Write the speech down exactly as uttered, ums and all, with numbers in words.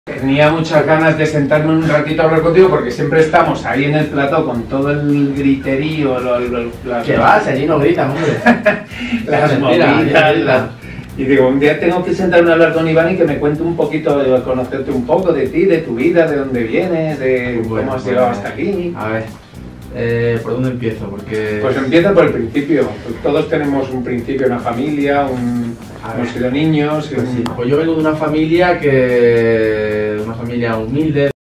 Tenía muchas ganas de sentarme un ratito a hablar contigo porque siempre estamos ahí en el plató con todo el griterío, lo, lo, las... ¿Qué vas? Allí no gritan, hombre. las mentira, movidas, las... Y digo, un día tengo que sentarme a hablar con Iván y que me cuente un poquito, de conocerte un poco de ti, de tu vida, de dónde vienes, de Pues bueno, cómo has pues, llegado hasta aquí. A ver, eh, ¿por dónde empiezo? Porque... Pues empieza por el principio. Todos tenemos un principio, una familia, un... hemos sido niños. Pues, un... sí, pues yo vengo de una familia que... una familia humilde.